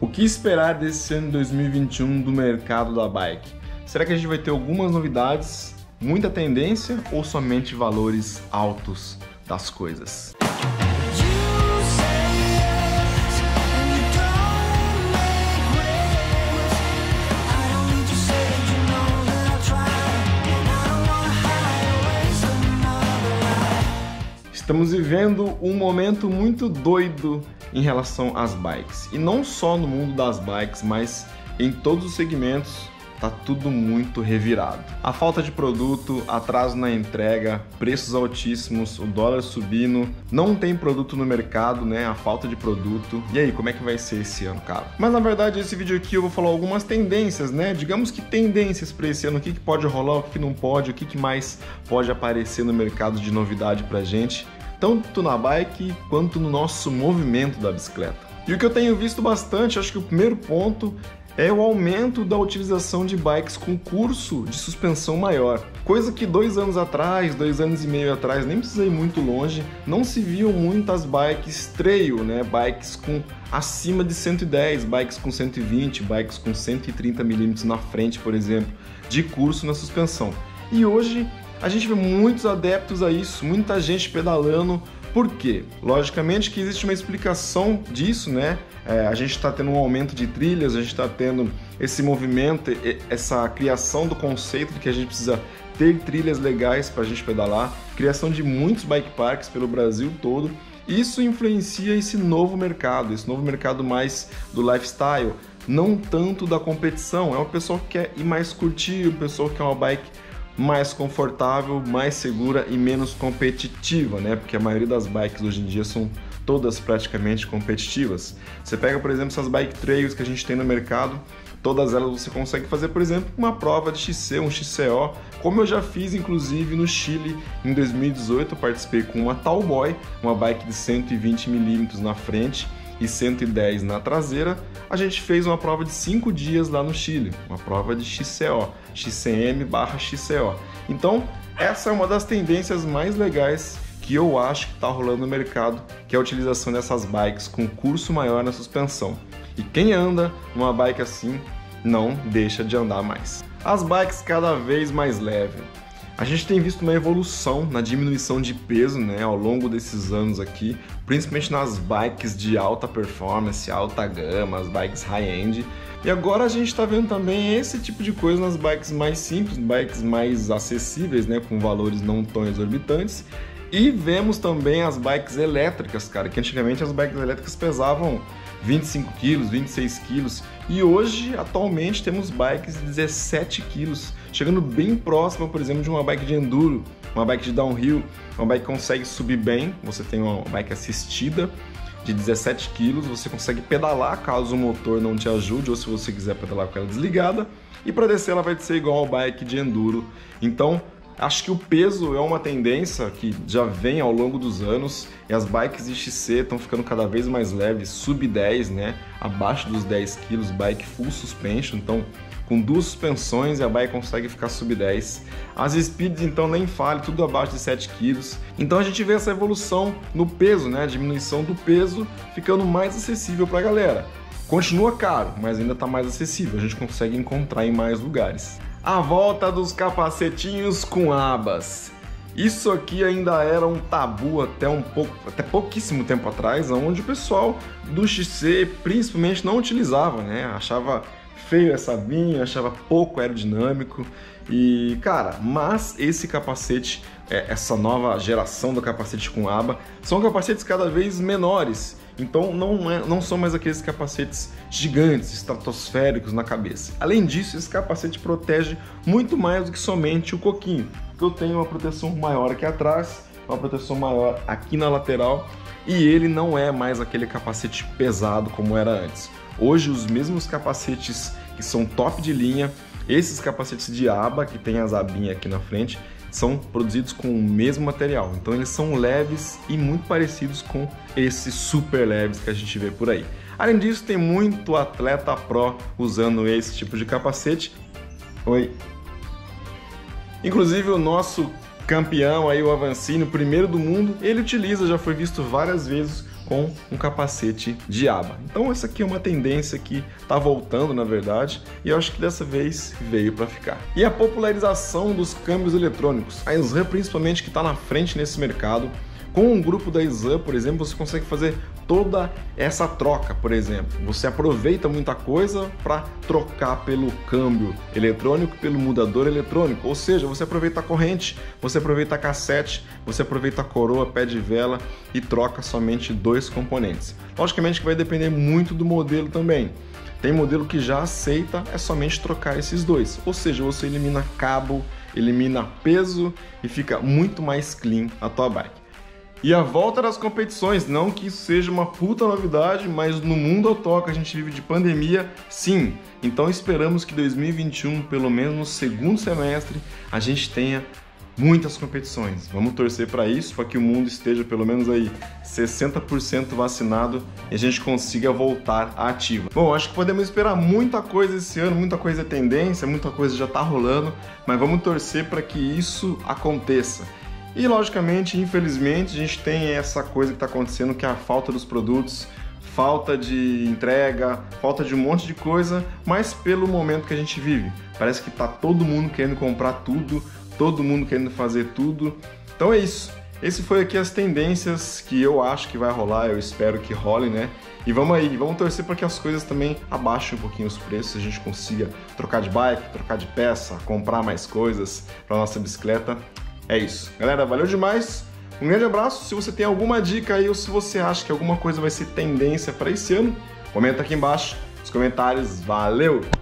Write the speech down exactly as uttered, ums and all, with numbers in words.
O que esperar desse ano de dois mil e vinte e um do mercado da bike? Será que a gente vai ter algumas novidades, muita tendência ou somente valores altos das coisas? Estamos vivendo um momento muito doido em relação às bikes. E não só no mundo das bikes, mas em todos os segmentos tá tudo muito revirado. A falta de produto, atraso na entrega, preços altíssimos, o dólar subindo, não tem produto no mercado, né? A falta de produto. E aí, como é que vai ser esse ano, cara? Mas na verdade, esse vídeo aqui eu vou falar algumas tendências, né? Digamos que tendências para esse ano, o que, que pode rolar, o que, que não pode, o que, que mais pode aparecer no mercado de novidade pra gente, tanto na bike quanto no nosso movimento da bicicleta. E o que eu tenho visto bastante, acho que o primeiro ponto é o aumento da utilização de bikes com curso de suspensão maior. Coisa que dois anos atrás, dois anos e meio atrás, nem precisei ir muito longe, não se viam muitas bikes trail, né? Bikes com acima de cento e dez, bikes com cento e vinte, bikes com cento e trinta milímetros na frente, por exemplo, de curso na suspensão. E hoje a gente vê muitos adeptos a isso, muita gente pedalando. Por quê? Logicamente que existe uma explicação disso, né? É, a gente está tendo um aumento de trilhas, a gente está tendo esse movimento, essa criação do conceito de que a gente precisa ter trilhas legais para a gente pedalar, criação de muitos bike parks pelo Brasil todo. Isso influencia esse novo mercado, esse novo mercado mais do lifestyle, não tanto da competição. É uma pessoa que quer ir mais curtir, uma pessoa que quer uma bike mais confortável, mais segura e menos competitiva, né? Porque a maioria das bikes hoje em dia são todas praticamente competitivas. Você pega, por exemplo, essas bike trails que a gente tem no mercado, todas elas você consegue fazer, por exemplo, uma prova de X C, um X C O, como eu já fiz inclusive no Chile em dois mil e dezoito, eu participei com uma Tallboy, uma bike de cento e vinte milímetros na frente e cento e dez na traseira. A gente fez uma prova de cinco dias lá no Chile, uma prova de X C O, X C M barra X C O. Então, essa é uma das tendências mais legais que eu acho que está rolando no mercado, que é a utilização dessas bikes com curso maior na suspensão. E quem anda numa bike assim, não deixa de andar mais. As bikes cada vez mais leves. A gente tem visto uma evolução na diminuição de peso, né, ao longo desses anos aqui, principalmente nas bikes de alta performance, alta gama, as bikes high-end. E agora a gente está vendo também esse tipo de coisa nas bikes mais simples, bikes mais acessíveis, né, com valores não tão exorbitantes. E vemos também as bikes elétricas, cara, que antigamente as bikes elétricas pesavam vinte e cinco quilos, vinte e seis quilos, e hoje, atualmente, temos bikes de dezessete quilos, chegando bem próximo, por exemplo, de uma bike de enduro, uma bike de downhill, uma bike que consegue subir bem. Você tem uma bike assistida de dezessete quilos, você consegue pedalar caso o motor não te ajude, ou se você quiser pedalar com ela desligada, e para descer ela vai ser igual ao bike de enduro. Então, acho que o peso é uma tendência que já vem ao longo dos anos, e as bikes de X C estão ficando cada vez mais leves, sub dez, né? Abaixo dos dez quilos, bike full suspension, então com duas suspensões e a bike consegue ficar sub dez. As speeds então nem fale, tudo abaixo de sete quilos. Então a gente vê essa evolução no peso, né? A diminuição do peso ficando mais acessível para a galera. Continua caro, mas ainda está mais acessível, a gente consegue encontrar em mais lugares. A volta dos capacetinhos com abas. Isso aqui ainda era um tabu até um pouco, até pouquíssimo tempo atrás, onde o pessoal do X C principalmente não utilizava, né? Achava feio essa abinha, achava pouco aerodinâmico. E cara, mas esse capacete, essa nova geração do capacete com aba, são capacetes cada vez menores. Então não, é, não são mais aqueles capacetes gigantes, estratosféricos na cabeça. Além disso, esse capacete protege muito mais do que somente o coquinho, porque eu tenho uma proteção maior aqui atrás, uma proteção maior aqui na lateral, e ele não é mais aquele capacete pesado como era antes. Hoje, os mesmos capacetes que são top de linha, esses capacetes de aba, que tem as abinhas aqui na frente, são produzidos com o mesmo material, então eles são leves e muito parecidos com esses super leves que a gente vê por aí. Além disso, tem muito atleta pro usando esse tipo de capacete. Oi. Inclusive o nosso campeão aí, o Avancini, o primeiro do mundo, ele utiliza, já foi visto várias vezes com um capacete de aba. Então essa aqui é uma tendência que está voltando, na verdade, e eu acho que dessa vez veio para ficar. E a popularização dos câmbios eletrônicos. A Sram, principalmente, que está na frente nesse mercado. Com um grupo da Sram, por exemplo, você consegue fazer toda essa troca, por exemplo. Você aproveita muita coisa para trocar pelo câmbio eletrônico, pelo mudador eletrônico. Ou seja, você aproveita a corrente, você aproveita a cassete, você aproveita a coroa, pé de vela e troca somente dois componentes. Logicamente que vai depender muito do modelo também. Tem modelo que já aceita é somente trocar esses dois. Ou seja, você elimina cabo, elimina peso e fica muito mais clean a tua bike. E a volta das competições, não que isso seja uma puta novidade, mas no mundo autoca a gente vive de pandemia, sim. Então esperamos que dois mil e vinte e um, pelo menos no segundo semestre, a gente tenha muitas competições. Vamos torcer para isso, para que o mundo esteja pelo menos aí sessenta por cento vacinado e a gente consiga voltar à ativa. Bom, acho que podemos esperar muita coisa esse ano, muita coisa é tendência, muita coisa já tá rolando, mas vamos torcer para que isso aconteça. E, logicamente, infelizmente, a gente tem essa coisa que está acontecendo, que é a falta dos produtos, falta de entrega, falta de um monte de coisa, mas pelo momento que a gente vive. Parece que está todo mundo querendo comprar tudo, todo mundo querendo fazer tudo. Então é isso. Esse foi aqui as tendências que eu acho que vai rolar, eu espero que role, né? E vamos aí, vamos torcer para que as coisas também abaixem um pouquinho os preços, a gente consiga trocar de bike, trocar de peça, comprar mais coisas para nossa bicicleta. É isso. Galera, valeu demais. Um grande abraço. Se você tem alguma dica aí ou se você acha que alguma coisa vai ser tendência para esse ano, comenta aqui embaixo nos comentários. Valeu!